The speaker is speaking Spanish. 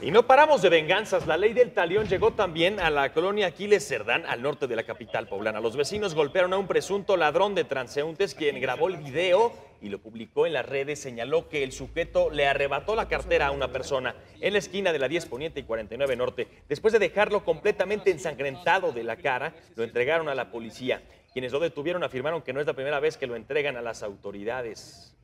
Y no paramos de venganzas. La ley del talión llegó también a la colonia Aquiles Cerdán, al norte de la capital poblana. Los vecinos golpearon a un presunto ladrón de transeúntes, quien grabó el video y lo publicó en las redes. Señaló que el sujeto le arrebató la cartera a una persona en la esquina de la 10 Poniente y 49 Norte. Después de dejarlo completamente ensangrentado de la cara, lo entregaron a la policía. Quienes lo detuvieron afirmaron que no es la primera vez que lo entregan a las autoridades.